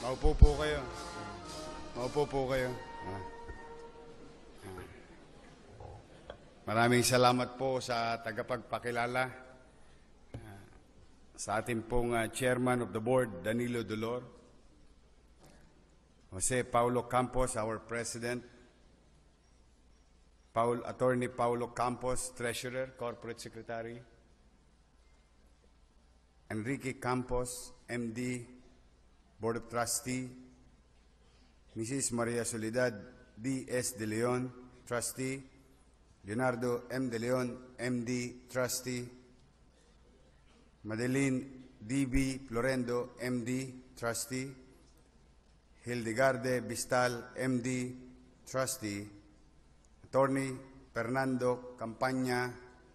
Maupo po kayo. Maupo po kayo. Maraming salamat po sa tagapagpakilala sa ating pong Chairman of the Board, Danilo Dolor. Jose Paulo Campos, our President. Attorney Paulo Campos, Treasurer, Corporate Secretary. Enrique Campos, MD, Board of Trustee. Mrs. Maria Soledad D.S. De Leon, Trustee. Leonardo M. De Leon, MD, Trustee. Madeline D.B. Florendo, MD, Trustee. Hildegarde Bistal, MD, Trustee. Attorney Fernando Campaña,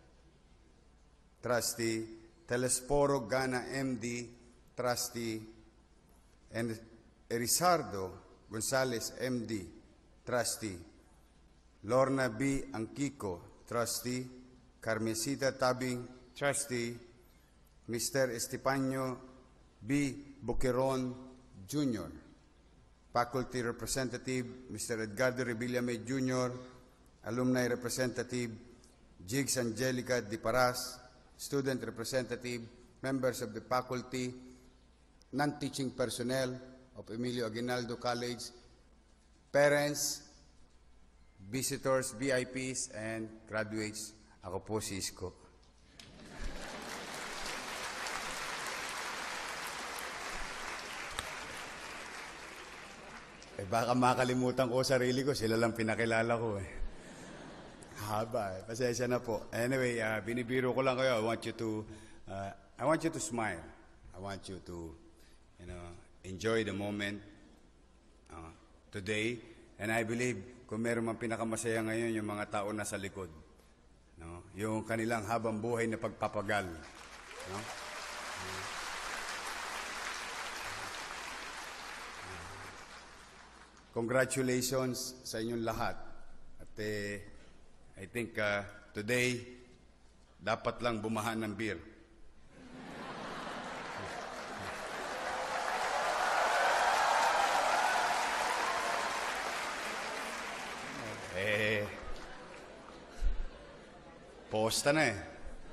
Trustee. Telesforo Gana, MD, Trustee. And Erizardo Gonzalez, MD, Trustee. Lorna B. Angkiko, Trustee. Carmesita Tabing, Trustee. Mr. Estepaño B. Boqueron, Jr. Faculty Representative, Mr. Edgardo Revillame, Jr. Alumni Representative, Jigs Angelica Di Paras. Student Representative, members of the faculty, non-teaching personnel of Emilio Aguinaldo College, parents, visitors, VIPs, and graduates. Ako po si Isko. Baka makalimutan ko sarili ko, sila lang pinakilala ko eh. Haba, pasensya na po. Anyway, binibiro ko lang kayo. I want you to smile. I want you to, enjoy the moment today. And I believe, kung meron mang pinakamasaya ngayon, yung mga tao na sa likod. No? Yung kanilang habang buhay na pagpapagal. No? Congratulations sa inyong lahat. At I think today, dapat lang bumahan ng beer. Posta na eh.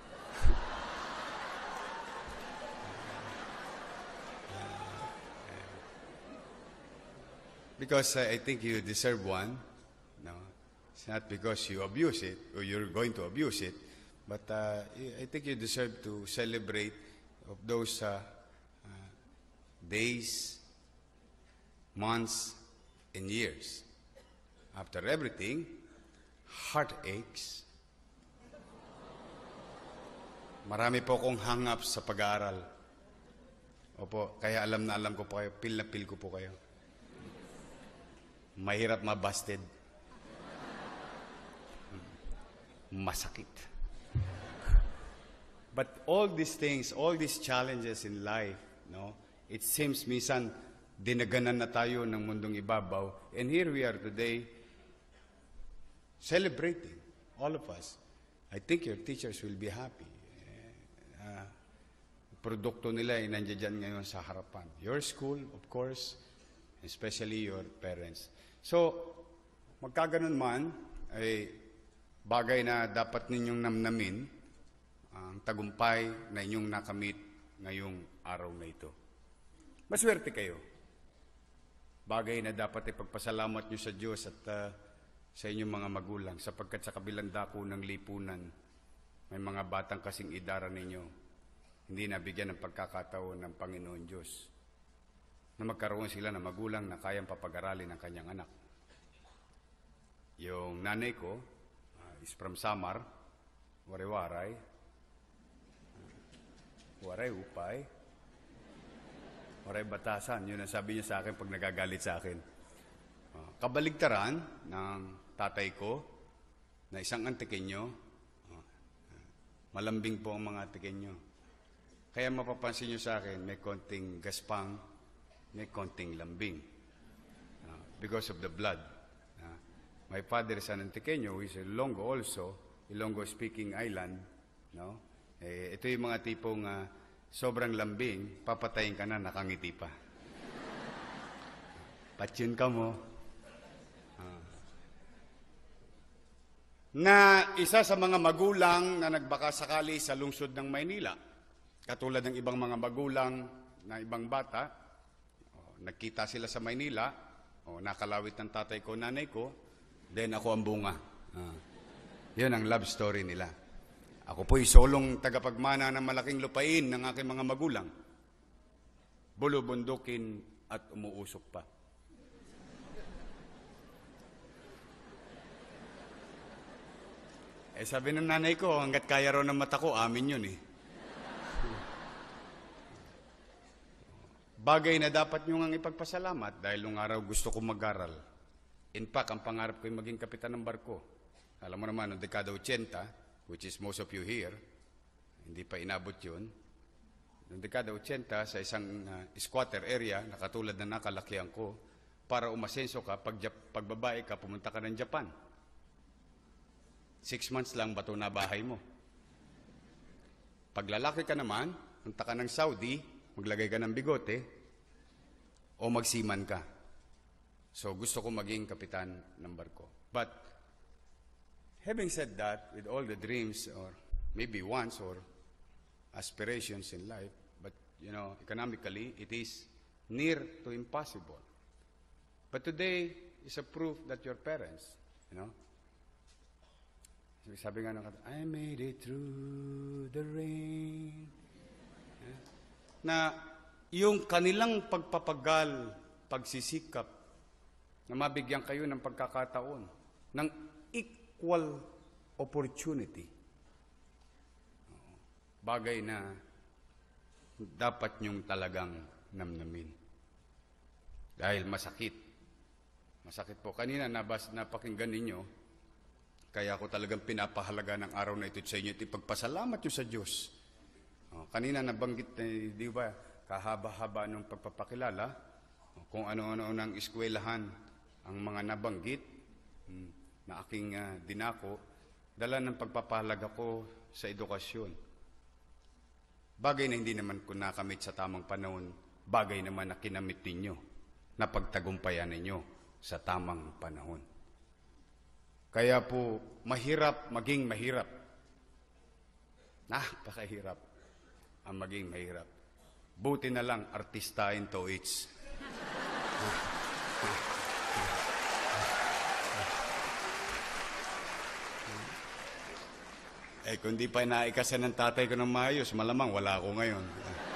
Because I think you deserve one. No, it's not because you abuse it or you're going to abuse it, but I think you deserve to celebrate of those days, months, and years. After everything, heartaches. Marami po akong hang-ups sa pag-aaral. Opo, kaya alam na alam ko po kayo, pil na pil ko po kayo. Mahirap mabasted. Masakit. But all these things, all these challenges in life, no, it seems minsan dinaganan na tayo ng mundong ibabaw. And here we are today, celebrating, all of us. I think your teachers will be happy. Produkto nila ay nandiyan ngayon sa harapan. Your school, of course, especially your parents. So, magkaganon man, ay bagay na dapat ninyong namnamin ang tagumpay na inyong nakamit ngayong araw na ito. Maswerte kayo. Bagay na dapat ipagpasalamat nyo sa Diyos at sa inyong mga magulang sapagkat sa kabilang dako ng lipunan, may mga batang kasing idara ninyo hindi nabigyan ng pagkakataon ng Panginoon Diyos na magkaroon sila ng magulang na kayang papag-aralin ng kanyang anak. Yung nanay ko is from Samar, Waray-Waray, Waray-Upay, Waray-Batasan. Yun ang sabi niya sa akin pag nagagalit sa akin. Kabaligtaran ng tatay ko na isang antikenyo, malambing po ang mga antikenyo. Kaya mapapansin nyo sa akin, may konting gaspang, may konting lambing. Because of the blood. My father is an Antiqueño, who is Ilonggo also, Ilonggo-speaking island. No? Ito yung mga tipong sobrang lambing, papatayin ka na, nakangiti pa. Patsyun ka mo. Na isa sa mga magulang na nagbaka sakali sa lungsod ng Maynila, katulad ng ibang mga magulang na ibang bata, nagkita sila sa Maynila, nakalawit ng tatay ko, nanay ko, then ako ang bunga. Yun ang love story nila. Ako po'y solong tagapagmana ng malaking lupain ng aking mga magulang. Bulubundukin at umuusok pa. Sabi ng nanay ko, hanggat kaya raw ng mata ko, amin yun eh. Bagay na dapat nyo nga ipagpasalamat dahil nung araw gusto ko mag-aral. In fact, ang pangarap ko ay maging kapitan ng barko. Alam mo naman, noong dekada 80, which is most of you here, hindi pa inabot yun. Noong dekada 80, sa isang squatter area, na katulad na nakalakihan ko, para umasenso ka, pag babae ka, pumunta ka ng Japan. 6 months lang bato na bahay mo. Pag lalaki ka naman, punta ka ng Saudi, maglagay ka ng bigote, o magsiman ka. So gusto ko maging kapitan ng barko. But having said that, with all the dreams or maybe wants or aspirations in life, but economically, it is near to impossible. But today is a proof that your parents, sabi nga ng kanta, I made it through the rain. Na yung kanilang pagpapagal, pagsisikap, na mabigyan kayo ng pagkakataon, ng equal opportunity. Bagay na dapat nyong talagang namnamin. Dahil masakit. Masakit po. Kanina napakinggan ninyo, kaya ako talagang pinapahalaga ng araw na ito sa inyo at ipagpasalamat nyo sa Diyos. Kanina nabanggit, di ba, kahaba-haba ng pagpapakilala, kung ano-ano ng eskwelahan ang mga nabanggit na aking dinako, dala ng pagpapahalaga ko sa edukasyon. Bagay na hindi naman ko nakamit sa tamang panahon, bagay naman na kinamit ninyo, na pagtagumpayan ninyo sa tamang panahon. Kaya po, mahirap maging mahirap. Napakahirap ang maging mahirap. Buti na lang, artistahin to it's. Kung di pa inaikasan ng tatay ko ng maayos, malamang wala ako ngayon.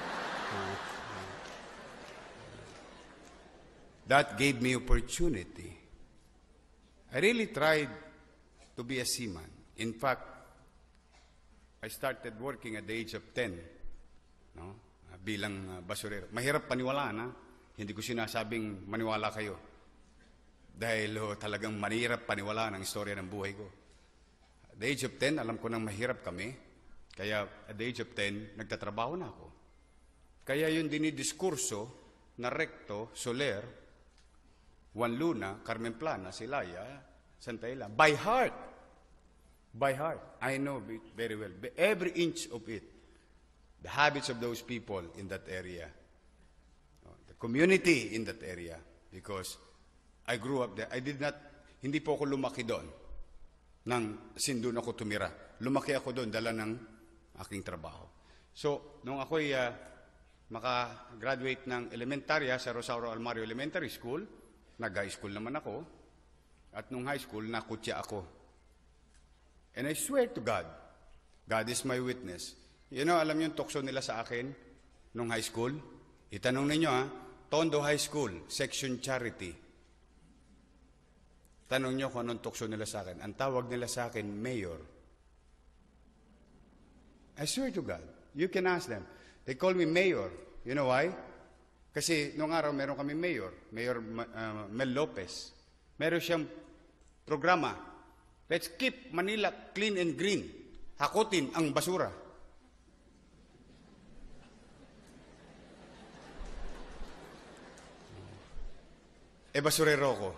That gave me opportunity. I really tried to be a seaman. In fact, I started working at the age of 10, bilang basurero. Mahirap paniwalaan, hindi ko sinasabing maniwala kayo. Dahil talagang mahirap paniwalaan ang istorya ng buhay ko. At the age of 10, alam ko nang mahirap kami. Kaya at the age of 10, nagtatrabaho na ako. Kaya yung dinidiskurso na Recto, Soler, Juan Luna, Carmen Plana, Silaya, Santa Ila, by heart. By heart. I know it very well. Every inch of it. The habits of those people in that area. The community in that area. Because I grew up there. Hindi po ako lumaki doon. Doon ako tumira. Lumaki ako doon, dala ng aking trabaho. So, nung ako'y maka-graduate ng elementarya sa Rosario Almario Elementary School, nag-high school naman ako, at nung high school, nakutya ako. And I swear to God, God is my witness. Alam yung tukso nila sa akin nung high school? Itanong ninyo Tondo High School, Section Charity. Tanong nyo kung anong tukso nila sa akin. Ang tawag nila sa akin, Mayor. I swear to God, you can ask them. They call me Mayor. You know why? Kasi nung araw meron kami Mayor Mel Lopez. Meron siyang programa. Let's keep Manila clean and green. Hakutin ang basura. Basurero ko.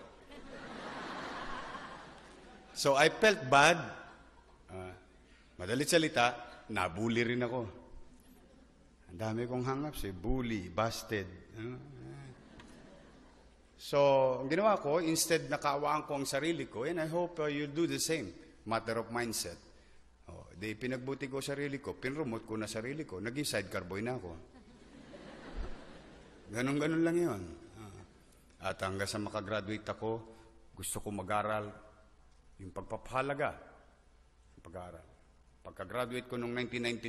So I felt bad. Madalit salita, nabully rin ako. Ang dami kong hang-ups bully, busted. So, ang ginawa ko, instead nakaawaan ko ang sarili ko, and I hope you do the same. Matter of mindset. Di pinagbuti ko sarili ko, pinromote ko na sarili ko, naging sidecar boy na ako. Ganon-ganon lang yun. At hanggang sa makagraduate ako, gusto ko mag-aral yung pagpapahalaga ng pag-aaral. Pagka-graduate ko noong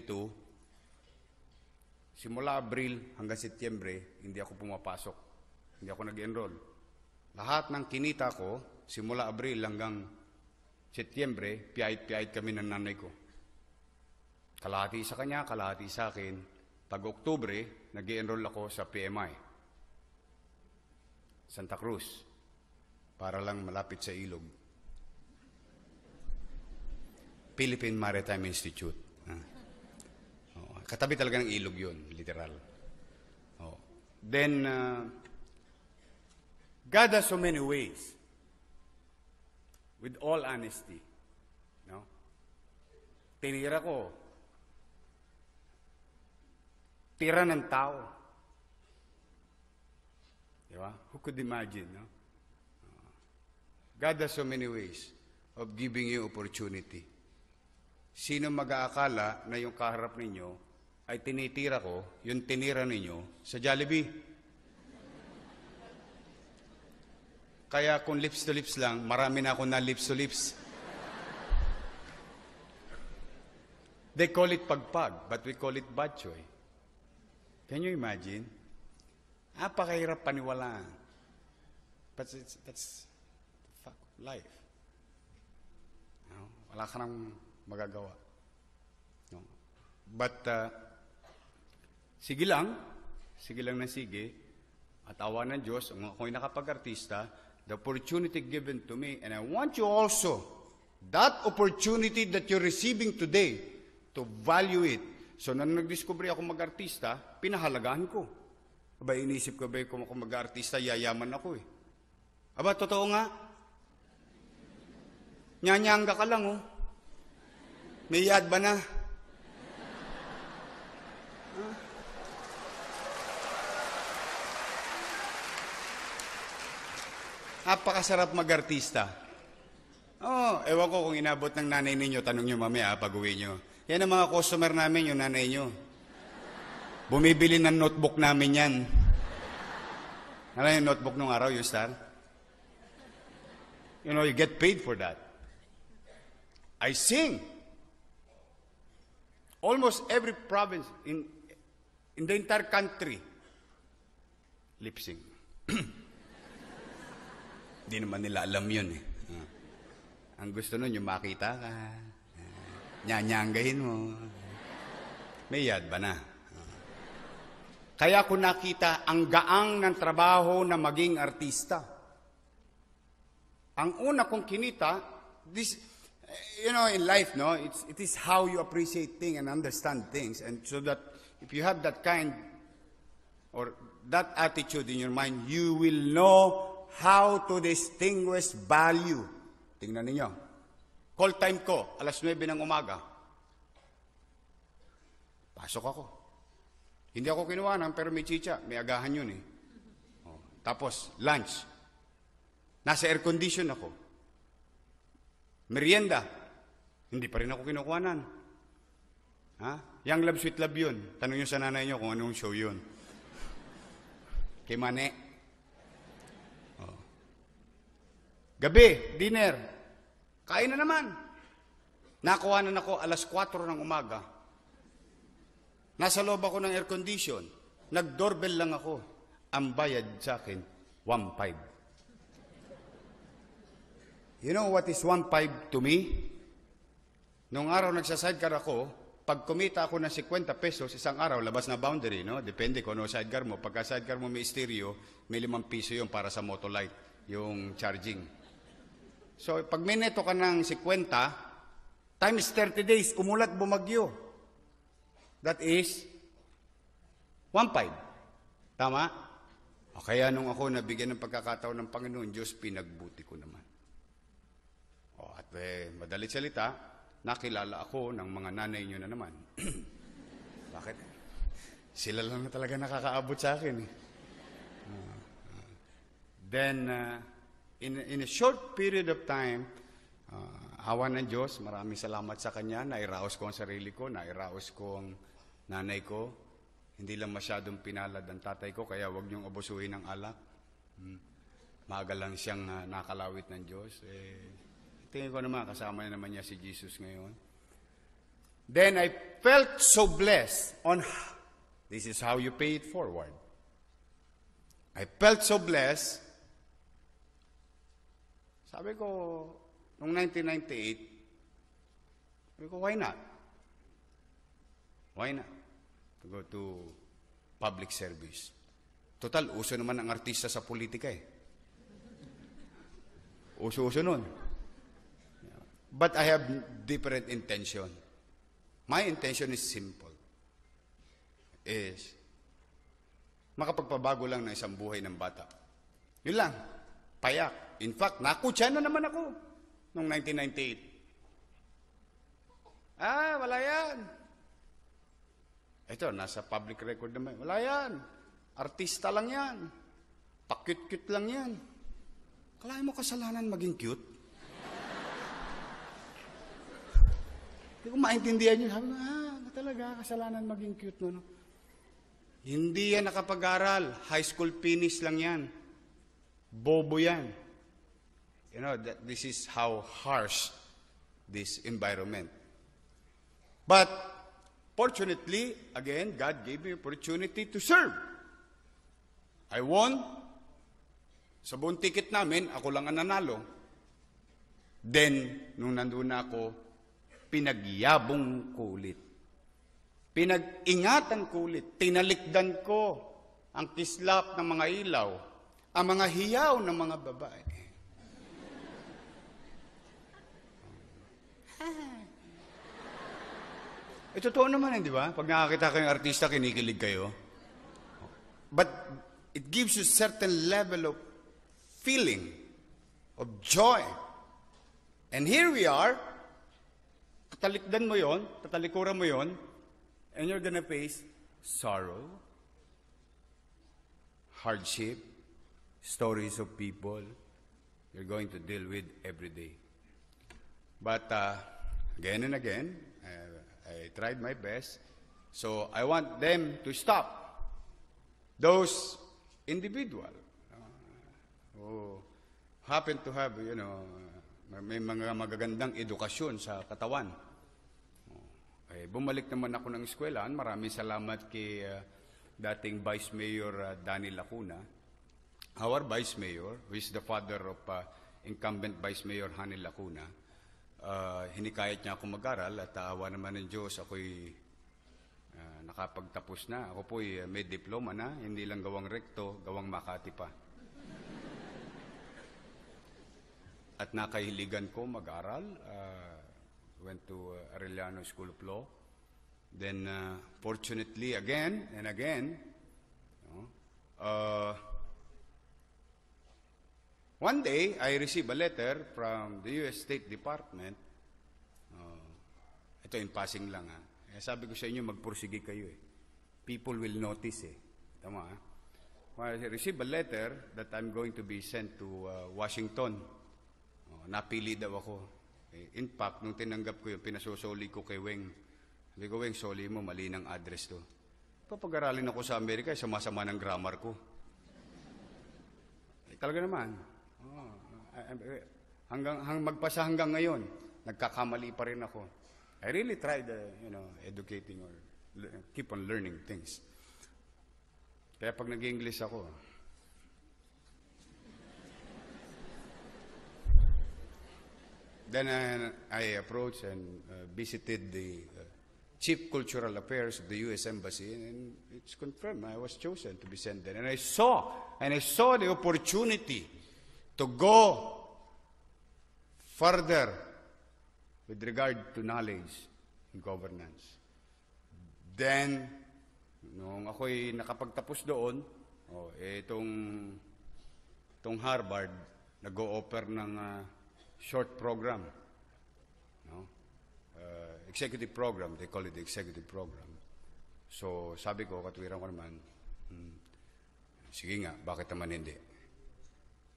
1992, simula Abril hanggang Setyembre, hindi ako pumapasok. Hindi ako nag-enroll. Lahat ng kinita ko, simula Abril hanggang Setyembre, piyait-piyait kami ng nanay ko. Kalahati sa kanya, kalahati sa akin. Pag Oktubre, nag-enroll ako sa PMI, Santa Cruz, para lang malapit sa ilog. Philippine Maritime Institute. Katabi talaga ng ilog yun, literal. Then, God has so many ways. With all honesty. No? Tinira ko. Tira ng tao. Di ba? Who could imagine, no? God has so many ways of giving you opportunity. Sino mag-aakala na yung kaharap ninyo ay tinitira ko, yung tinira ninyo sa Jollibee? Kaya kung lips to lips lang, marami na ako na lips to lips. They call it pagpag, but we call it bad choy. Can you imagine? Napakahirap paniwalaan. But that's fact of life. No? Wala ka nang magagawa. No? But, sige lang na sige, at awa ng Diyos, kung ako'y nakapag-artista, the opportunity given to me, and I want you also, that opportunity that you're receiving today, to value it. So, nang nag-discovery ako mag-artista, pinahalagahan ko. Aba, inisip ko ba kung ako mag-artista, yayaman ako eh. Aba, totoo nga. Nyanyanga ka lang oh. May yad ba na? Napakasarap mag-artista. Ewan ko kung inabot ng nanay ninyo, tanong nyo mamaya pag-uwi nyo. Yan ang mga customer namin, yung nanay nyo. Bumibili ng notebook namin yan. Ano yung notebook nung araw, yung Star? You know, you get paid for that. I sing. Almost every province in the entire country, lip sync. Hindi naman nila alam yun eh. Ang gusto nun, yung makita ka, nyanyanggahin mo. May yad ba na? Kaya ko nakita ang gaang ng trabaho na maging artista. Ang una kong kinita, this, you know, in life, no, it is how you appreciate things and understand things. And so that if you have that kind or that attitude in your mind, you will know how to distinguish value. Tingnan ninyo. Call time ko, 9:00 ng umaga. Pasok ako. Hindi ako kinuwanan, pero may chicha. May agahan yun eh. Tapos, lunch. Nasa air condition ako. Merienda. Hindi pa rin ako kinukuhanan. Young Love, Sweet Love yun. Tanong nyo sa nanay nyo kung anong show yun. Kay Mane. Gabi, dinner. Kain na naman. Nakuhanan ako 4:00 ng umaga. Nasa loob ako ng air condition. Nag-doorbell lang ako. Ang bayad sa akin, 1.5. You know what is 1.5 to me? Nung araw nagsasidecar ako, pag kumita ako ng 50 pesos, isang araw, labas na boundary, no? Depende kung ano sidecar mo. Pagka sidecar mo may stereo, may 5 piso yun para sa Motolite, yung charging. So, pag may neto ka ng 50, times 30 days, umulat, bumagyo. That is 1.5. Tama? O kaya nung ako nabigyan ng pagkakataon ng Panginoon, Diyos, pinagbuti ko naman. At madalit salita, nakilala ako ng mga nanay nyo na naman. Bakit? Sila lang na talaga nakakaabot sa akin. Then, in a short period of time, awa ng Diyos, maraming salamat sa Kanya, nairaos ko ang sarili ko, nairaos ko ang nanay ko. Hindi lang masyadong pinalad ang tatay ko, kaya huwag niyong abusuhin ng alak. Maaga lang siyang nakalawit ng Diyos. Tingin ko naman, kasama naman niya si Jesus ngayon. Then I felt so blessed this is how you pay it forward. I felt so blessed. Sabi ko, noong 1998, sabi ko, why not? Why not? To go to public service. Total, uso naman ang artista sa politika eh. Uso-uso nun. But I have different intention. My intention is simple. Is makapagpabago lang ng isang buhay ng bata. Yun lang. Payak. In fact, nakutya na naman ako noong 1998. Wala yan. Ito, nasa public record naman. Wala yan. Artista lang yan. Pa-cute-cute lang yan. Kalahin mo kasalanan maging cute? Hindi ko maintindihan yun. Sabi ko, talaga, kasalanan maging cute mo. No? Hindi yan nakapag-aral. High school finish lang yan. Bobo yan. You know, this is how harsh this environment. But, fortunately, again, God gave me opportunity to serve. I won. Sa buong ticket namin, ako lang ang nanalo. Then, nung nandun na ako, pinagyabong ko ulit. Pinag-ingatan ko ulit. Tinalikdan ko ang kislap ng mga ilaw, ang mga hiyaw ng mga babae. Totoo naman, di ba? Pag nakakita kayong artista, kinikilig kayo. But it gives you certain level of feeling, of joy. And here we are, tatalikdan mo yon, tatalikuran mo yon, and you're gonna face sorrow, hardship, stories of people you're going to deal with every day. But again and again, I tried my best. So I want them to stop. Those individuals who happen to have, may mga magagandang edukasyon sa katawan. Bumalik naman ako ng eskwelahan. Maraming salamat kay dating Vice Mayor Danny Lacuna. Our Vice Mayor, who is the father of incumbent Vice Mayor Hanny Lacuna, hinikayat niya ako mag-aral at awa naman ng Diyos, ako'y nakapagtapos na. Ako po'y may diploma na, hindi lang gawang rekto, gawang Makati pa. At nakahiligan ko mag-aral. Went to Arellano School of Law. Then, fortunately, again and again, one day, I received a letter from the U.S. State Department. Ito in passing lang. Sabi ko sa inyo, magpursige kayo. People will notice. Tama. I received a letter that I'm going to be sent to Washington. Napili daw ako. In fact, nung tinanggap ko yun, pinasosoli ko kay Weng. Sabi ko, Weng, soli mo, mali ng address to. Papag-aralin ako sa Amerika, sama-sama ng grammar ko. Talaga naman. Magpasa hanggang ngayon, nagkakamali pa rin ako. I really tried, educating or keep on learning things. Kaya pag nag-English ako, then I approached and visited the Chief Cultural Affairs of the U.S. Embassy, and it's confirmed I was chosen to be sent there. And I saw the opportunity to go further with regard to knowledge and governance. Then, nung ako'y nakapagtapos doon, itong Harvard, nag-o-offer ng short program. Executive program, they call it the executive program. So, sabi ko, katwiran ko naman, sige nga, bakit naman hindi?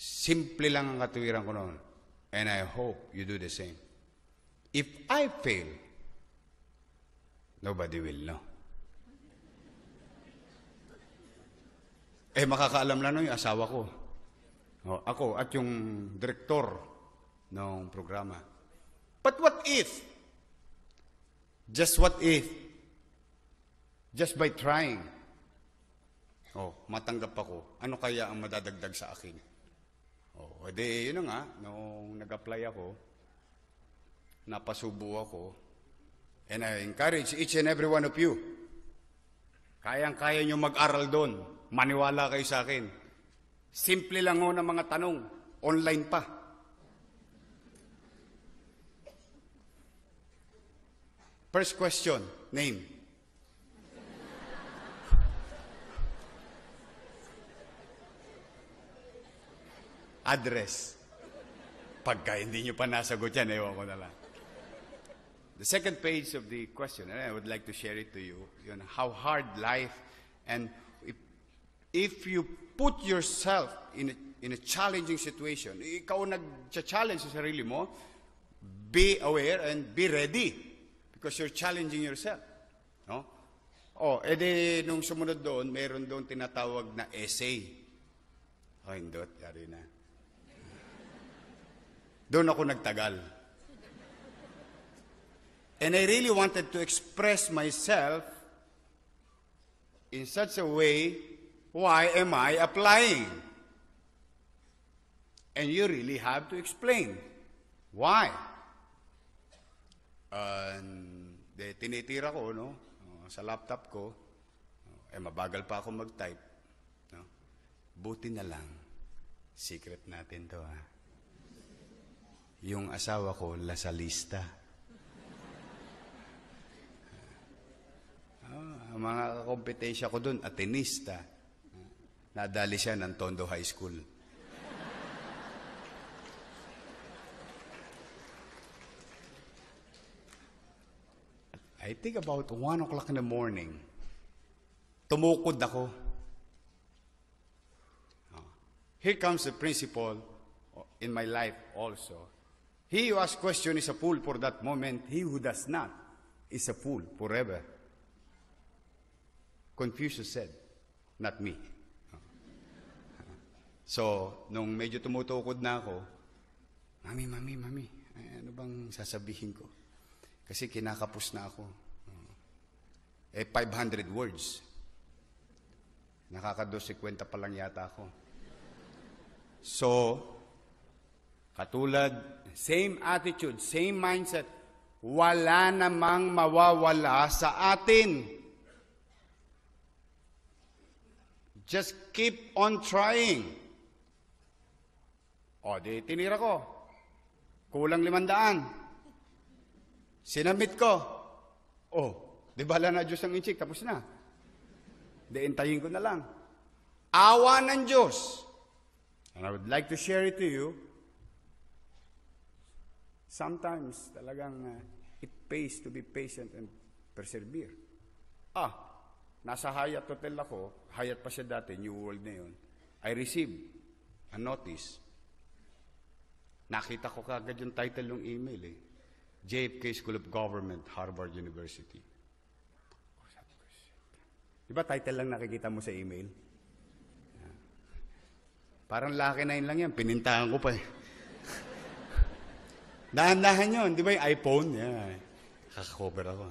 Simple lang ang katuwiran ko noon. And I hope you do the same. If I fail, nobody will know. Makakaalam lang nun yung asawa ko. Ako at yung direktor ng programa. But what if? Just what if? Just by trying. Matanggap ako. Ano kaya ang madadagdag sa akin? Yun na nga, nung nag-apply ako, napasubo ako, and I encourage each and every one of you, kayang-kaya nyo mag-aral doon, maniwala kayo sa akin. Simple lang ng mga tanong, online pa. First question, name. Address. Pagka hindi nyo pa nasagot yan, ewan ko na lang. The second page of the question, and I would like to share it to you, how hard life, and if you put yourself in a challenging situation, ikaw nag-challenge sa sarili mo, be aware and be ready because you're challenging yourself. No? Nung sumunod doon, meron doon tinatawag na essay. Hindot, yari na. Doon ako nagtagal. And I really wanted to express myself in such a way, why am I applying? And you really have to explain. Why? Tinitira ko, sa laptop ko, mabagal pa ako mag-type. Buti na lang, secret natin to, Yung asawa ko, lasalista. Ang mga kompetensya ko doon, atenista. Nadali siya ng Tondo High School. I think about 1 o'clock in the morning, tumukod ako. Here comes the principle in my life also. He who asks question is a fool for that moment. He who does not is a fool forever. Confucius said, not me. So, nung medyo tumutukod na ako, Mami, ano bang sasabihin ko? Kasi kinakapos na ako. 500 words. Nakaka-250 pa lang yata ako. So, katulad, same attitude, same mindset, wala namang mawawala sa atin. Just keep on trying. Di tinira ko. Kulang 500. Sinamit ko. Di bala na Diyos ang inchik, tapos na. Intayin ko na lang. Awa ng Diyos. And I would like to share it to you. Sometimes talagang it pays to be patient and persevere. Nasa Hyatt Hotel ako, Hyatt pa siya dati, New World na yun. I received a notice. Nakita ko kagad yung title ng email JFK School of Government, Harvard University. Di ba title lang nakikita mo sa email? Parang laki na yun lang yan, pinintahan ko pa Dahan-dahan yun, di ba yung iPhone? Kakakover ako.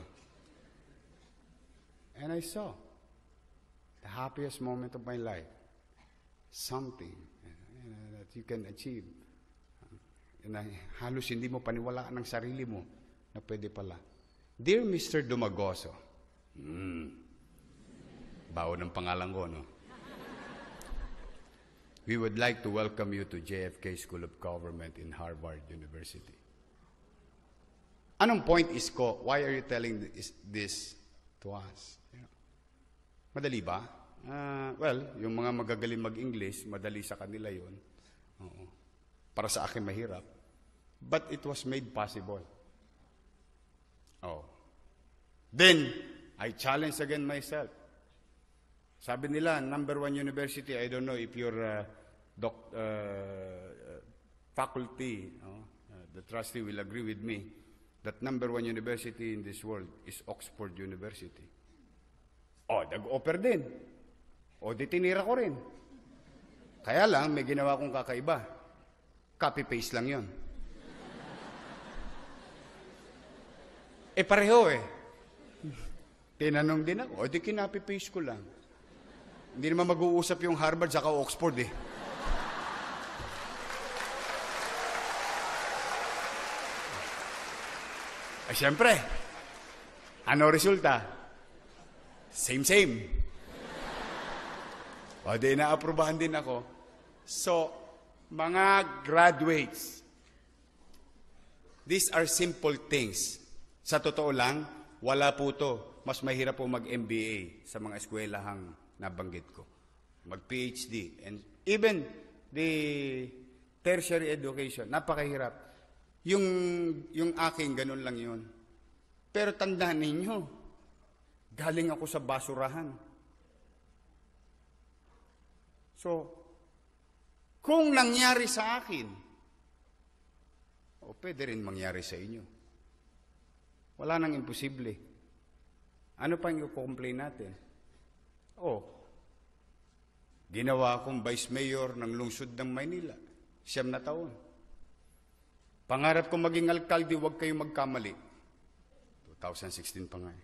And I saw the happiest moment of my life. Something that you can achieve. Na halos hindi mo paniwalaan ng sarili mo na pwede pala. Dear Mr. Dumagoso, bawo ng pangalan ko, no? We would like to welcome you to JFK School of Government in Harvard University. Anong point is ko? Why are you telling this to us? Madali ba? Well, yung mga magagaling mag-English, madali sa kanila yun. Para sa akin, mahirap. But it was made possible. Then, I challenge again myself. Sabi nila, #1 university, I don't know if you're faculty, the trustee will agree with me that number 1 university in this world is Oxford University. Nag-offer din. Di tinira ko rin. Kaya lang, may ginawa kong kakaiba. Copy-paste lang yon. Pareho Tinanong din ako, di kinopy-paste ko lang. Hindi naman mag-uusap yung Harvard saka Oxford Siyempre, ano resulta? Same. Di na-aprobahan din ako. So, mga graduates, these are simple things. Sa totoo lang, wala po to. Mas mahirap po mag-MBA sa mga eskwelahang nabanggit ko. Mag-PhD. And even the tertiary education, napakahirap. Yung aking, ganun lang yun. Pero tandaan ninyo, galing ako sa basurahan. So, kung nangyari sa akin, pwede rin mangyari sa inyo. Wala nang imposible. Ano pa yung complain natin? Ginawa akong vice mayor ng lungsod ng Maynila. 9 na taon. Pangarap ko maging alkalde, huwag kayong magkamali. 2016 pa nga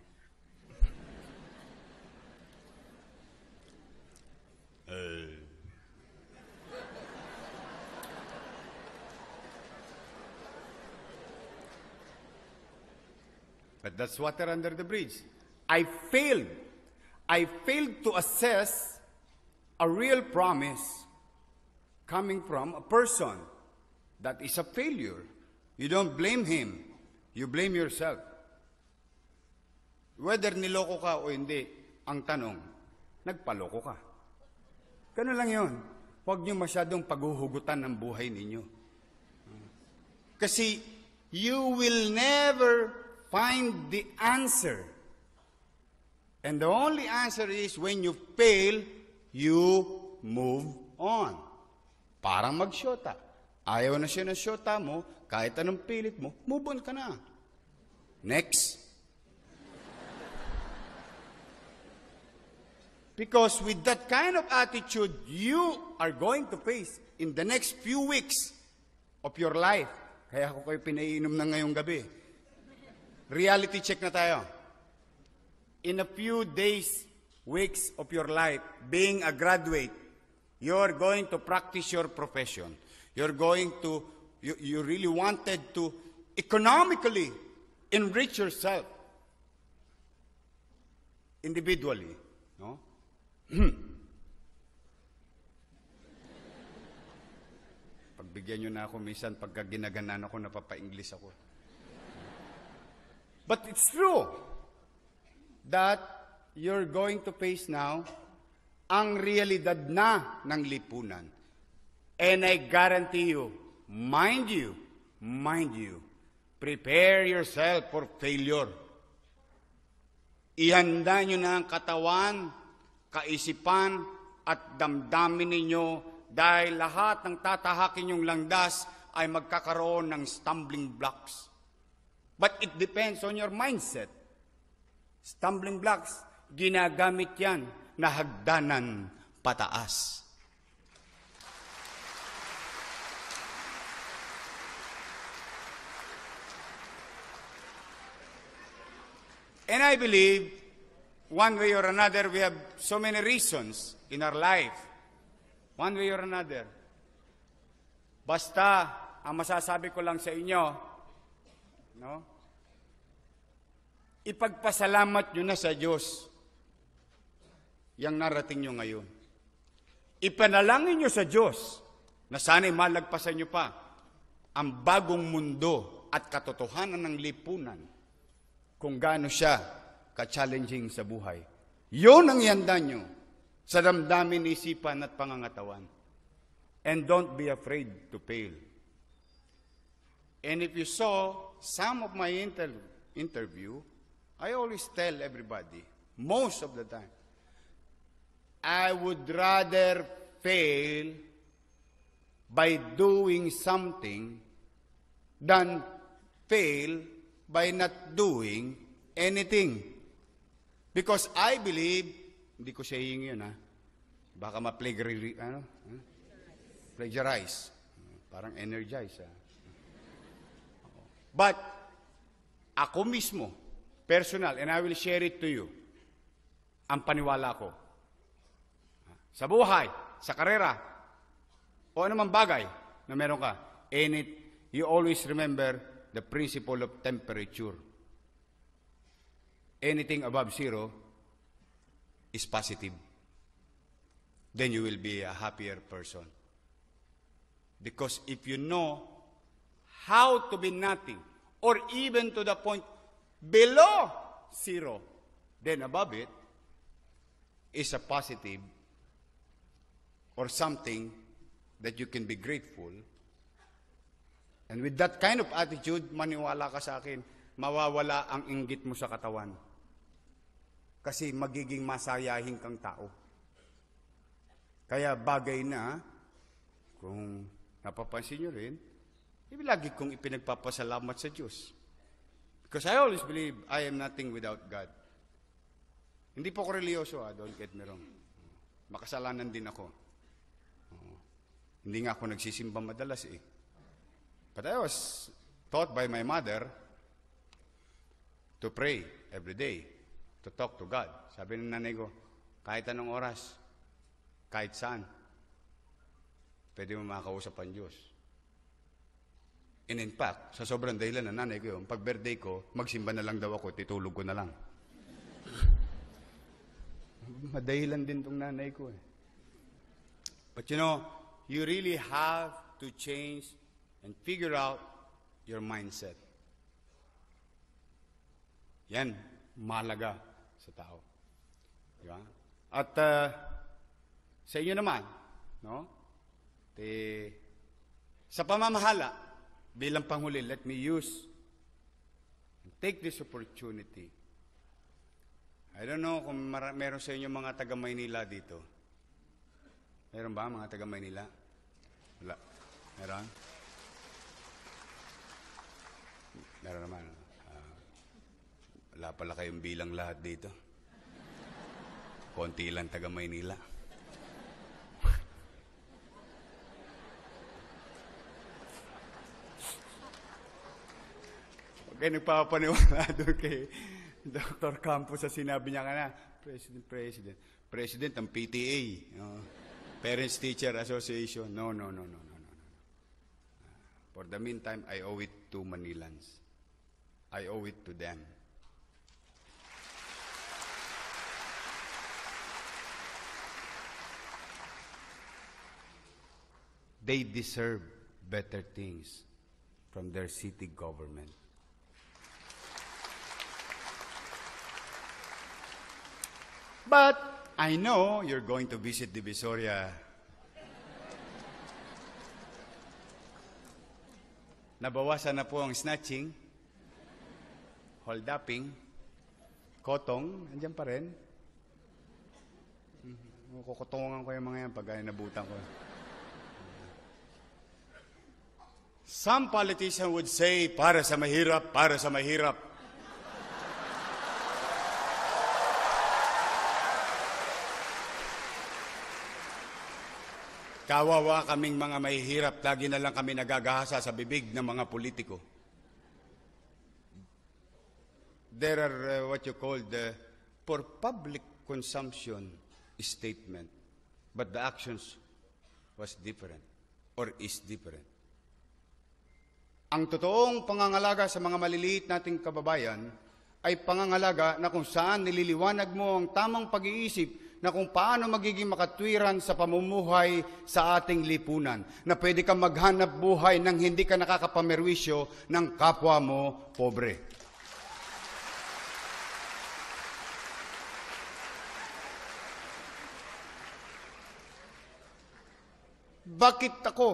But that's water under the bridge. I failed to assess a real promise coming from a person that is a failure. You don't blame him. You blame yourself. Whether niloko ka o hindi, ang tanong, nagpaloko ka. Ganun lang yun. Huwag niyo masyadong paghuhugutan ng buhay ninyo. Kasi you will never find the answer. And the only answer is when you fail, you move on. Parang magsyota. Ayaw na siya ng syota mo, kahit anong pilit mo, move on ka na. Next. Because with that kind of attitude, you are going to face in the next few weeks of your life. Kaya ako kayo pinaiinom na ngayong gabi. Reality check na tayo. In a few days, weeks of your life, being a graduate, you're going to practice your profession. You're going to, you really wanted to economically enrich yourself individually. No? Pagbigyan nyo na ako, minsan pagka ginaganan ako, napapa-English ako. But it's true that you're going to face now ang realidad na ng lipunan. And I guarantee you, mind you, prepare yourself for failure. Ihanda nyo na ang katawan, kaisipan, at damdamin ninyo dahil lahat ng tatahakin yung landas ay magkakaroon ng stumbling blocks. But it depends on your mindset. Stumbling blocks, ginagamit yan na hagdanan pataas. And I believe, one way or another, we have so many reasons in our life. One way or another. Basta, ang masasabi ko lang sa inyo, no? Ipagpasalamat nyo na sa Diyos yang narating nyo ngayon. Ipanalangin nyo sa Diyos na sana'y malagpasan nyo pa ang bagong mundo at katotohanan ng lipunan kung gaano siya ka-challenging sa buhay. Yun ang ihanda nyo sa damdamin, isipan at pangangatawan. And don't be afraid to fail. And if you saw some of my interview, I always tell everybody, most of the time, I would rather fail by doing something than fail by not doing anything. Because I believe, hindi ko saying yun, baka plagiarize. Parang energize. But, ako mismo, personal, and I will share it to you, ang paniwala ko. Sa buhay, sa karera, o anumang bagay na meron ka, you always remember the principle of temperature. Anything above 0 is positive. Then you will be a happier person. Because if you know how to be nothing, or even to the point below 0, then above it is a positive or something that you can be grateful. And with that kind of attitude, maniwala ka sa akin, mawawala ang inggit mo sa katawan. Kasi magiging masayahin kang tao. Kaya bagay na, kung napapansin nyo rin, lagi kong ipinagpapasalamat sa Diyos. Because I always believe I am nothing without God. Hindi po ako religyoso, don't get me wrong. Makasalanan din ako. Hindi nga ako nagsisimba madalas But I was taught by my mother to pray every day, to talk to God. Sabi ng nanay ko, kahit anong oras, kahit saan, pwede mo makausap ang Diyos. And in fact, sa sobrang dahilan ng nanay ko yun, pag birthday ko, magsimba na lang daw ako, titulog ko na lang. Madahilan din tong nanay ko But you know, you really have to change and figure out your mindset. Yan, mahalaga sa tao. Diba? At sa inyo naman, no? Sa pamamahala, bilang panghuli, let me take this opportunity. I don't know kung meron sa inyo mga taga-Maynila dito. Meron ba mga taga-Maynila? Wala. Meron? Meron naman. Wala pala kayong bilang lahat dito. Konti lang taga-Maynila. Okay, nagpapaniwala doon kay Dr. Campos sa sinabi niya kana, President ng PTA, Parents Teacher Association. No. For the meantime, I owe it to Manilans. I owe it to them. They deserve better things from their city government. But I know you're going to visit Divisoria. Nabawasan na po ang snatching, hold-upping, kotong, andyan pa rin. Kukutungan ko yung mga yan pag nabutan ko. Some politician would say, para sa mahirap, para sa mahirap. Kawawa kaming mga mahihirap, lagi na lang kami nagagahasa sa bibig ng mga politiko. There are what you call for public consumption statement, but the actions was different or is different. Ang totoong pangangalaga sa mga maliliit nating kababayan ay pangangalaga na kung saan nililiwanag mo ang tamang pag-iisip na kung paano magiging makatwiran sa pamumuhay sa ating lipunan, na pwede kang maghanap buhay nang hindi ka nakakapamerwisyo ng kapwa mo pobre. Bakit ako?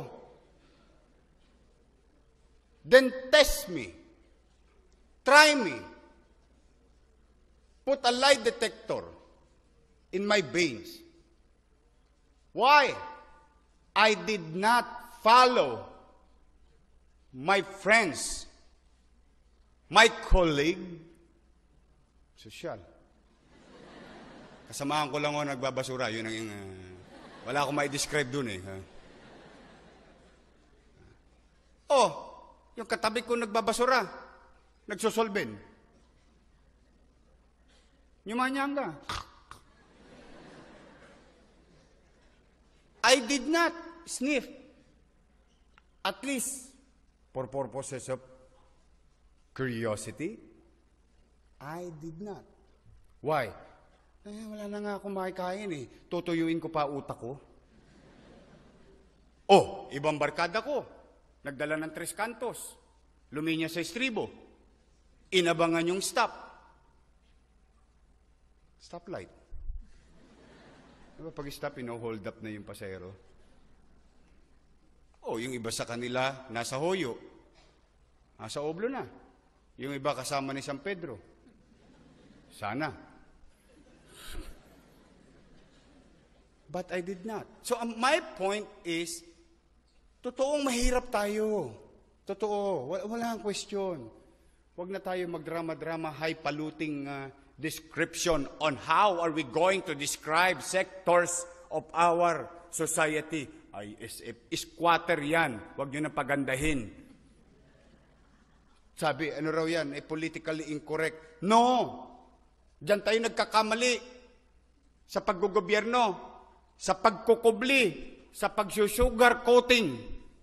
Then test me. Try me. Put a lie detector in my veins. Why? I did not follow my friends, my colleague, sosyal. Kasamahan ko lang ako nagbabasura. Yun ang wala akong mai-describe dun eh. Oh, yung katabi ko nagbabasura, nagsosolben. Nyumanyanga. I did not sniff. At least, for purposes of curiosity, I did not. Why? Wala na nga akong makikain eh. Tutuyuin ko pa utak ko. Oh, ibang barkada ko. Nagdala ng 3 kantos. Luminya sa estribo. Inabangan yung stoplight. Diba pag stop, hold up na yung pasero? Oh, yung iba sa kanila, nasa Hoyo. Nasa Oblo na. Yung iba kasama ni San Pedro. Sana. But I did not. So my point is, totoong mahirap tayo. Totoo. Wala ang question. Huwag na tayo magdrama-drama, high-polluting description on how are we going to describe sectors of our society. ISF, squatter yan. Huwag nyo na pagandahin. Sabi, ano raw yan? Politically incorrect. No! Diyan tayo nagkakamali sa paggugobyerno, sa pagkukubli, sa pagsusugar coating.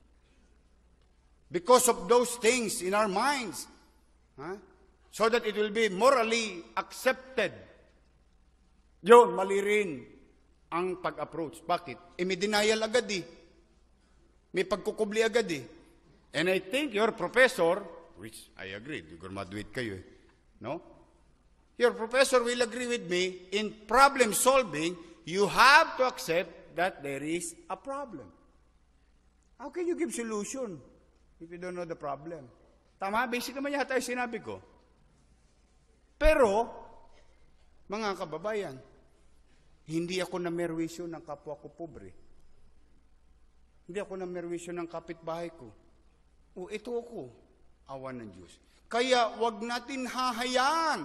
Because of those things in our minds. So that it will be morally accepted. Yun, mali rin ang pag-approach. Bakit? May denial agad eh. May pagkukubli agad eh. And I think your professor, which I agree, graduate kayo eh. No? Your professor will agree with me, in problem solving, you have to accept that there is a problem. How can you give solution if you don't know the problem? Tama, basic naman yata yung sinabi ko. Pero, mga kababayan, hindi ako namerwisyo ng kapwa ko pobre. Hindi ako namerwisyo ng kapitbahay ko. O, ito ako, awa ng Diyos. Kaya, wag natin hahayaan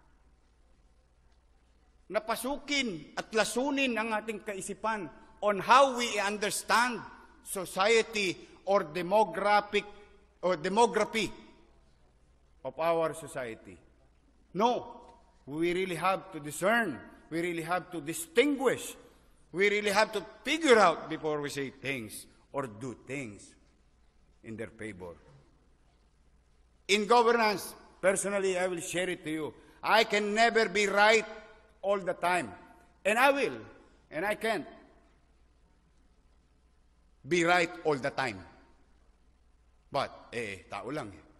napasukin at lasunin ang ating kaisipan on how we understand society or demography of our society. No, we really have to discern. We really have to distinguish. We really have to figure out before we say things or do things in their favor. In governance, personally, I will share it to you. I can never be right all the time. And I will. And I can't be right all the time. But, tao lang eh.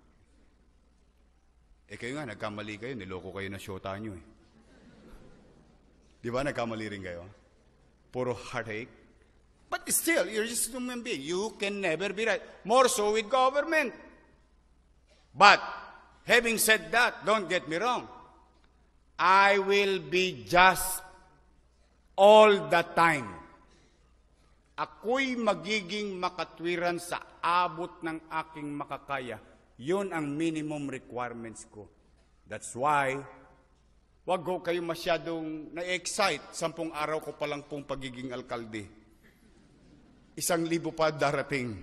Kayo nga, nagkamali kayo, niloko kayo na syota nyo eh. Di ba, nagkamali rin kayo? Puro heartache. But still, you're just a human being. You can never be right. More so with government. But, having said that, don't get me wrong. I will be just all the time. Ako'y magiging makatwiran sa abot ng aking makakaya. Yun ang minimum requirements ko. That's why, wag ko kayo masyadong na-excite. 10 araw ko pa lang pong pagiging alkalde. 1,000 pa darating.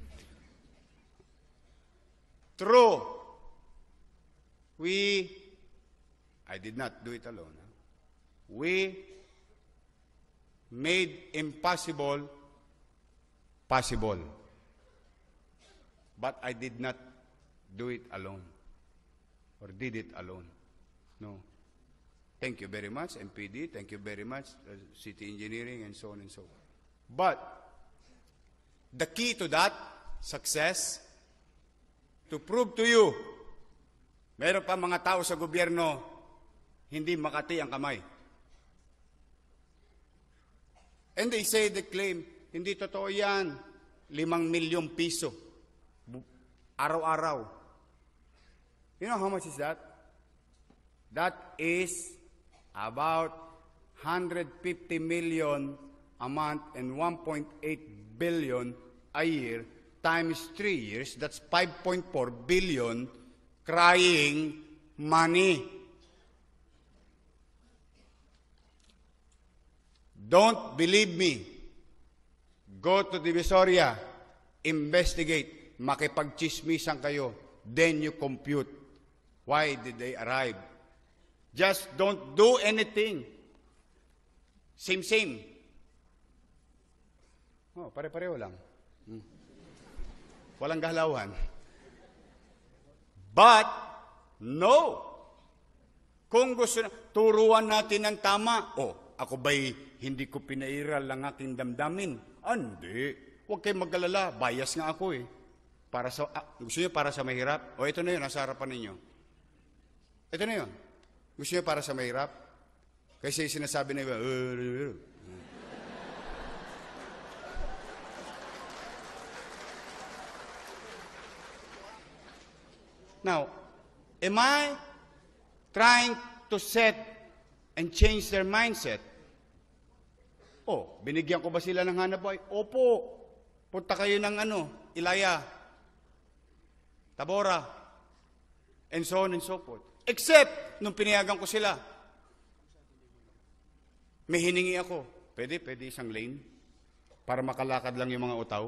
True. I did not do it alone. We made impossible possible. But I did not do it alone. Or did it alone. No. Thank you very much, MPD. Thank you very much, City Engineering, and so on and so on. But the key to that success, to prove to you, meron pa mga tao sa gobyerno, hindi makati ang kamay. And they say, they claim, hindi totoo yan, 5 milyong piso. Araw-araw. You know how much is that? That is about 150 million a month and 1.8 billion a year times 3 years, that's 5.4 billion crying money. Don't believe me. Go to Divisoria, investigate, makipagchismisan kayo, then you compute. Why did they arrive? Just don't do anything. Same. Oh, pare-pareho lang. Walang gahlawan. But, no. Kung gusto na, turuan natin ng tama. Ako ba'y hindi ko pinairal ang aking damdamin? Hindi. Huwag kayong mag-alala. Bias nga ako eh. Gusto niyo para sa mahirap? Ito na yun, nasa harapan ninyo. Ito na yun. Gusto niyo para sa mahirap? Kasi sinasabi na yun, Now, am I trying to set and change their mindset? Binigyan ko ba sila ng hanap buhay? Opo. Punta kayo ng Ilaya, Tabora, and so on and so forth. Except, nung pinayagan ko sila, may hiningi ako. Pwede isang lane para makalakad lang yung mga utaw.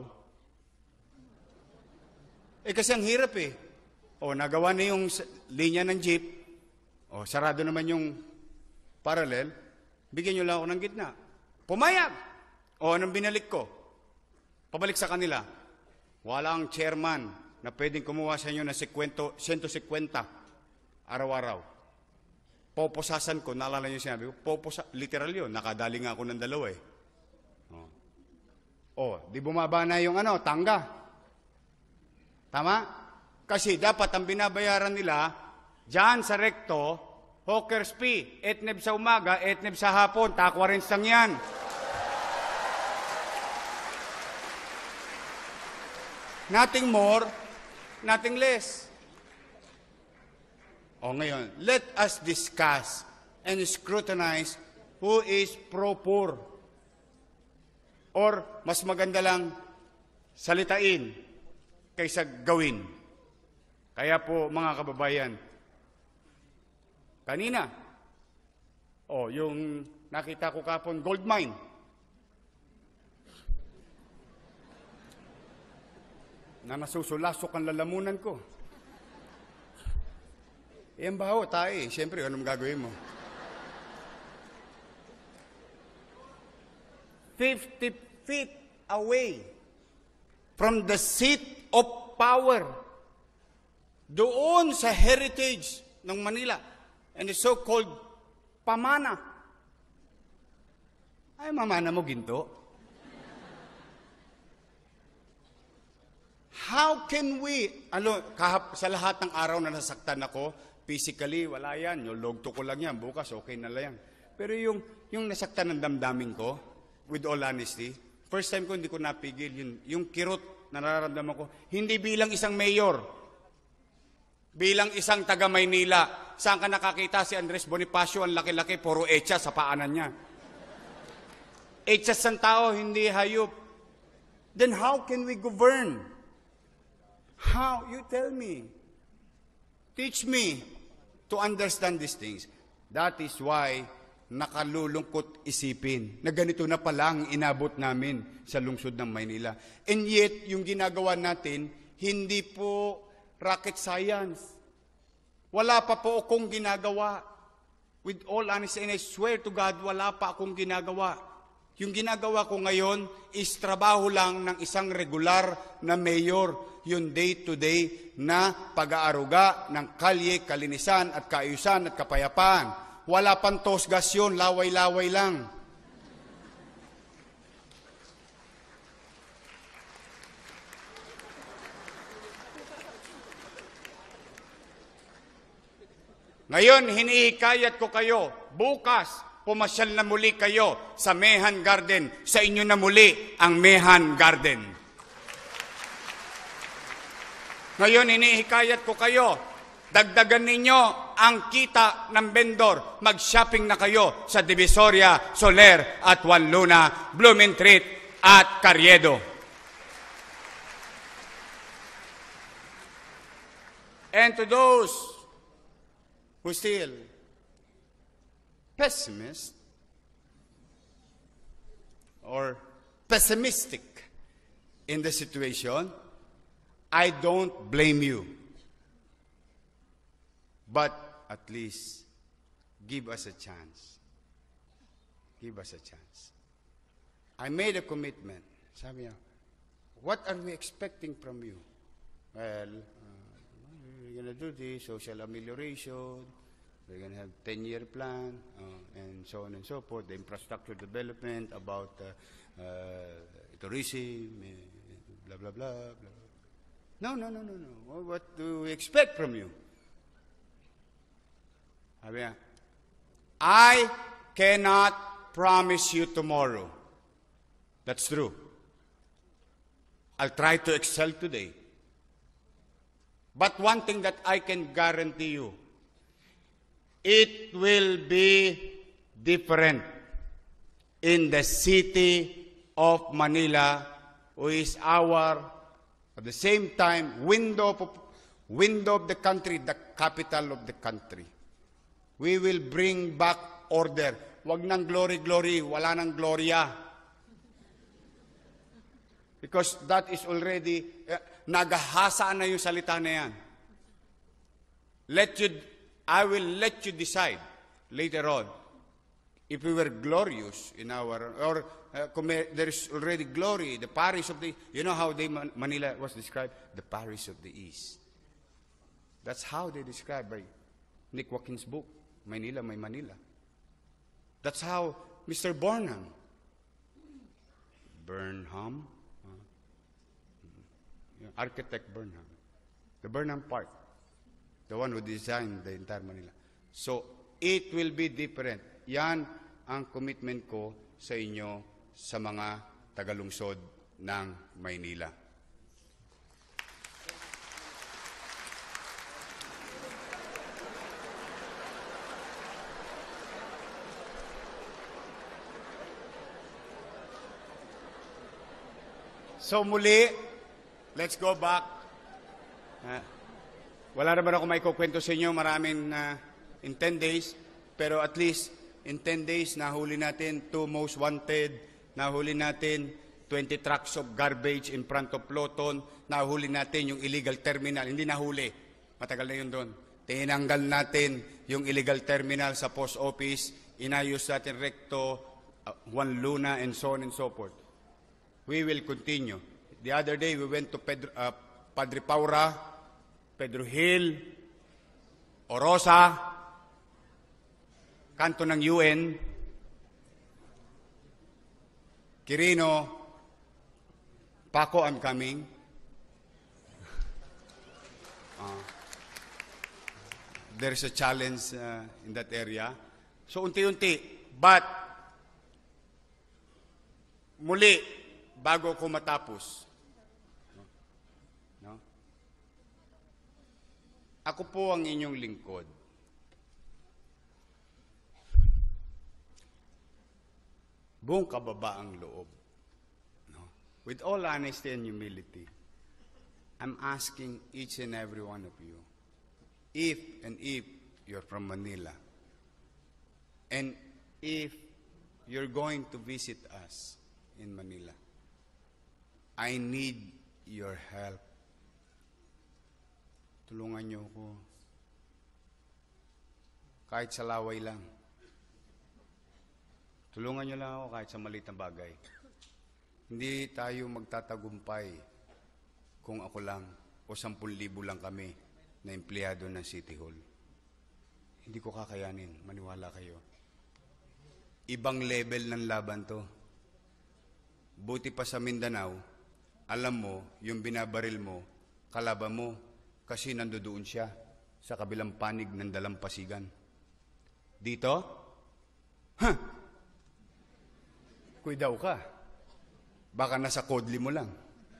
Kasi ang hirap eh. Nagawa na yung linya ng jeep. Sarado naman yung parallel. Bigyan nyo lang ako ng gitna. Pumayag. Anong binalik ko? Pabalik sa kanila. Walang chairman na pwedeng kumuha sa inyo ng 150 araw-araw. Poposasan ko, naalala nyo sinabi ko, literal yun, nakadali nga ako ng dalawa eh. Di bumaba na yung tangga. Tama? Kasi dapat ang binabayaran nila, dyan sa rekto, hawker's fee, 8 sa umaga, 8 sa hapon, takwa rin sang yan. Nothing more, nothing less. Ngayon, let us discuss and scrutinize who is pro-poor. Or, mas maganda lang salitain kaysa gawin. Kaya po, mga kababayan, kanina, yung nakita ko kapon, gold mine. Na nasusulasok ang lalamunan ko. Ang baho, tayo. Siyempre, anong gagawin mo? 50 feet away from the seat of power, doon sa heritage ng Manila, and the so-called pamana. Ay, mamana mo ginto? How can we, sa lahat ng araw na nasaktan ako, physically, wala yan. Yung logto ko lang yan. Bukas, okay na lang yan. Pero yung nasaktan ng damdamin ko, with all honesty, first time ko hindi ko napigil. Yung kirot na nararamdaman ko, hindi bilang isang mayor, bilang isang taga Maynila. Saan ka nakakita si Andres Bonifacio, ang laki-laki, puro etsa sa paanan niya. Etsas ng tao, hindi hayop. Then how can we govern? How? You tell me. Teach me to understand these things. That is why nakalulungkot isipin na ganito na pala ang inabot namin sa lungsod ng Maynila. And yet, yung ginagawa natin, hindi po rocket science. Wala pa po akong ginagawa. With all honesty, and I swear to God, wala pa akong ginagawa. Yung ginagawa ko ngayon is trabaho lang ng isang regular na mayor. Yung day-to-day na pag-aaruga ng kalye, kalinisan at kaayusan at kapayapaan. Wala pang tosgas yun, laway-laway lang. Ngayon, hinihikayat ko kayo, bukas, pumasyal na muli kayo sa Mehan Garden. Sa inyo na muli ang Mehan Garden. Ngayon, hinihikayat ko kayo, dagdagan ninyo ang kita ng vendor. Mag-shopping na kayo sa Divisoria, Soler at Juan Luna, Blumentritt at Carriedo. And to those who still pessimist or pessimistic in the situation, I don't blame you. But at least give us a chance. Give us a chance. I made a commitment. Sabi niya, what are we expecting from you? Well, we're going to do this, social amelioration, we're going to have 10-year plan, and so on and so forth, the infrastructure development, about tourism, blah, blah, blah, blah. No. What do we expect from you? Sabi niya, I cannot promise you tomorrow. That's true. I'll try to excel today. But one thing that I can guarantee you, it will be different in the city of Manila, who is our, at the same time, window of the country, the capital of the country. We will bring back order. Wag nang glory, wala nang gloria. Because that is already, nagahasa na yung salita na yan. I will let you decide later on if we were glorious in our, or there is already glory, the Paris of the, you know how Manila was described? The Paris of the East. That's how they described by Nick Watkins' book, Manila, My Manila. That's how Mr. Burnham, architect Burnham, the Burnham Park, the one who designed the entire Manila. So, it will be different. Yan ang commitment ko sa inyo sa mga tagalungsod ng Maynila. So muli, let's go back. Wala naman ako may kukwento sa inyo, maraming in 10 days, pero at least in 10 days, nahuli natin 2 most wanted, nahuli natin 20 trucks of garbage in front of Ploton, nahuli natin yung illegal terminal, hindi nahuli, matagal na yun doon. Tinanggal natin yung illegal terminal sa post office, inayos natin Recto, Juan Luna, and so on and so forth. We will continue. The other day, we went to Padre Paura, Pedro Hill, Orosa, kanto ng UN, Quirino, Paco, I'm coming. There's a challenge in that area. So, unti-unti. But, muli, bago ko matapos, no? Ako po ang inyong lingkod. Buong kababaang loob. No? With all honesty and humility, I'm asking each and every one of you, if you're from Manila, and if you're going to visit us in Manila, I need your help. Tulungan niyo ko. Kahit sa laway lang. Tulungan niyo lang ako kahit sa maliit na bagay. Hindi tayo magtatagumpay kung ako lang o 10,000 lang kami na empleyado ng City Hall. Hindi ko kakayanin, maniwala kayo. Ibang level ng laban to. Buti pa sa Mindanao, alam mo, yung binabaril mo, kalaban mo, kasi nandoon siya sa kabilang panig ng dalampasigan. Dito, kuy daw ka. Baka nasa kodli mo lang.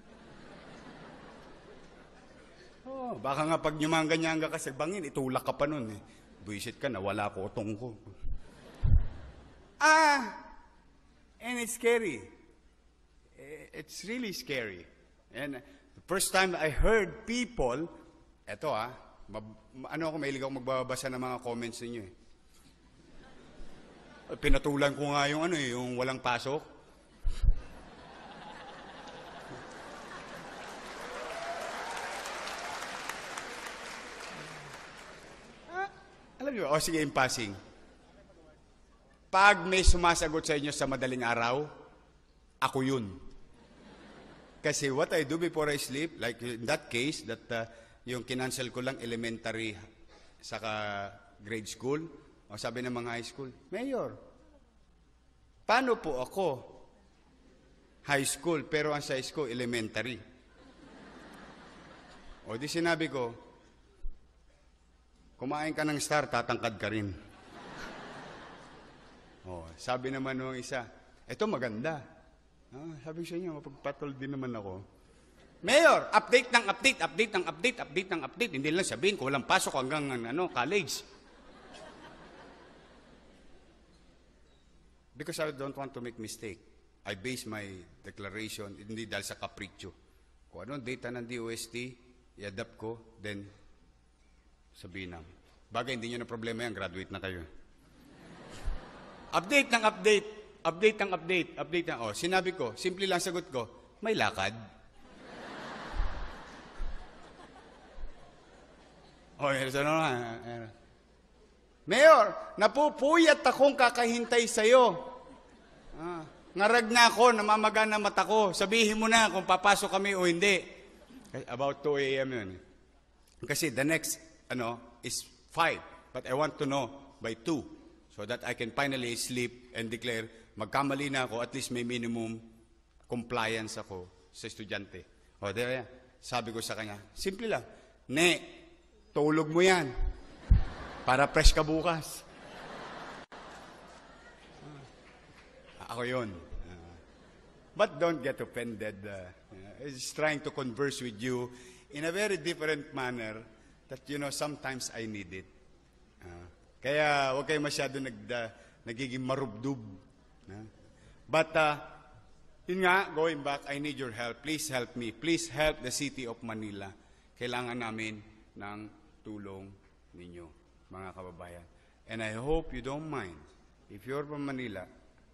Baka nga pag nyumangga-nyangga ka sa bangin, itulak ka pa nun eh. Buisit ka, nawala ko utong ko. And it's scary. It's really scary. And the first time I heard people, Ano ako, mahilig ako magbabasa ng mga comments ninyo eh. Pinatulan ko nga yung yung walang pasok. Alam niyo, sige, in passing. Pag may sumasagot sa inyo sa madaling araw, ako yun. Kasi what I do before I sleep, like in that case, that yung kinancel ko lang elementary saka grade school, o sabi ng mga high school, Mayor, paano po ako high school pero ang size ko elementary? O di sinabi ko, kumain ka ng Star, tatangkad ka rin. O, sabi naman nung isa, ito maganda. Sabi sa inyo, mapagpatol din naman ako. Mayor, update ng update, update ng update, update ng update. Hindi lang sabihin ko, walang pasok hanggang college. Because I don't want to make mistake. I base my declaration, hindi dahil sa kapritsyo. Kung ano ang data ng DOST, i-adapt ko, then sabihin na. Bagay, hindi nyo na problema yan, graduate na kayo. Update ng update, update ng update, update ng, sinabi ko, simple lang sagot ko, may lakad. Mayor, napupuyat akong kakahintay sa'yo. Ngarag na ako, namamaga na mata ko. Sabihin mo na kung papasok kami o hindi. About 2 a.m. yun. Kasi the next, is 5. But I want to know by 2. So that I can finally sleep and declare, magkamali na ako, at least may minimum compliance ako sa estudyante. There, sabi ko sa kanya, simple lang, tulog mo yan. Para fresh ka bukas. Ako yun. But don't get offended. It's trying to converse with you in a very different manner that, sometimes I need it. Kaya huwag kayo masyado nagiging marubdub. But, yun nga, going back, I need your help. Please help me. Please help the city of Manila. Kailangan namin ng tulong ninyo, mga kababayan. And I hope you don't mind, if you're from Manila,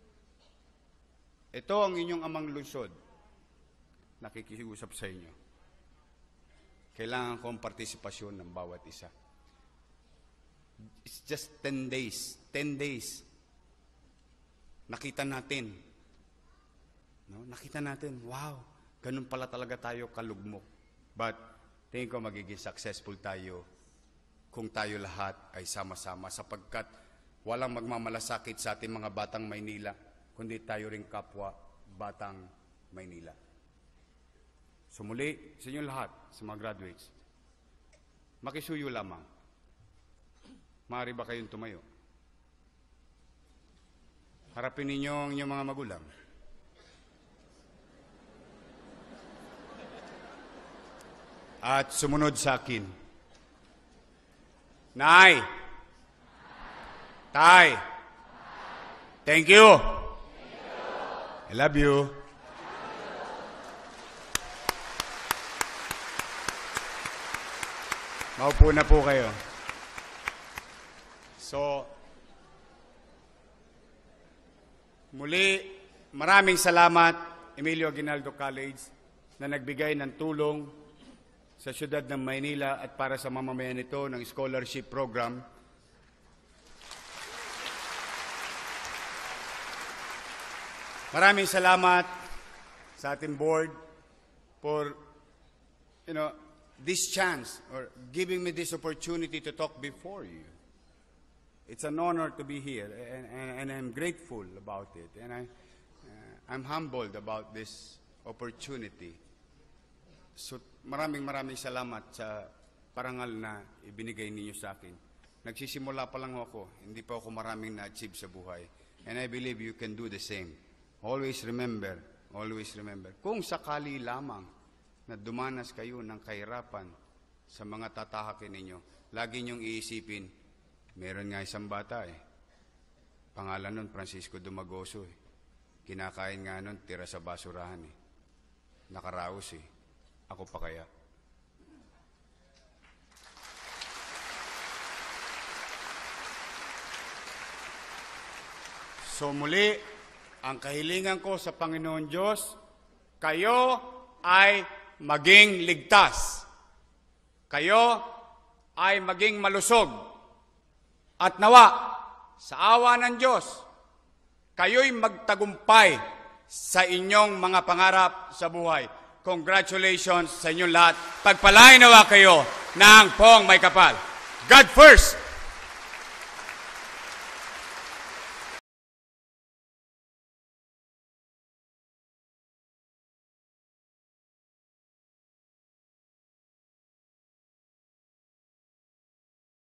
ito ang inyong amang lungsod, nakikiusap sa inyo. Kailangan kong partisipasyon ng bawat isa. It's just 10 days. 10 days. Nakita natin. Nakita natin, wow, ganun pala talaga tayo kalugmok. But, tingin ko magiging successful tayo kung tayo lahat ay sama-sama sapagkat walang magmamalasakit sa ating mga batang Maynila, kundi tayo rin kapwa batang Maynila. So muli, sa inyo lahat, sa mga graduates, makisuyo lamang. Maaari ba kayong tumayo? Harapin ninyo ang inyong mga magulang. At sumunod sa akin. Nay! Tay! Thank you! I love you. Maupo na po kayo. So, muli, maraming salamat, Emilio Aguinaldo College, na nagbigay ng tulong sa siyudad ng Maynila at para sa mamamayan nito ng scholarship program. Maraming salamat sa ating board for, this chance or giving me this opportunity to talk before you. It's an honor to be here, and I'm grateful about it, and I'm humbled about this opportunity. So, maraming salamat sa parangal na ibinigay ninyo sa akin. Nagsisimula pa lang ako, hindi pa ako maraming na-achieve sa buhay. And I believe you can do the same. Always remember, kung sakali lamang na dumanas kayo ng kahirapan sa mga tatahakin ninyo, lagi niyong iisipin, meron nga isang bata Pangalan nun, Francisco Dumagoso Kinakain nga nun, tira sa basurahan Nakaraos Ako pa kaya? So muli, ang kahilingan ko sa Panginoon Diyos, kayo ay maging ligtas. Kayo ay maging malusog. At nawa, sa awa ng Diyos, kayo'y magtagumpay sa inyong mga pangarap sa buhay. Congratulations sa inyong lahat. Pagpalain nawa kayo ng pong may kapal. God first!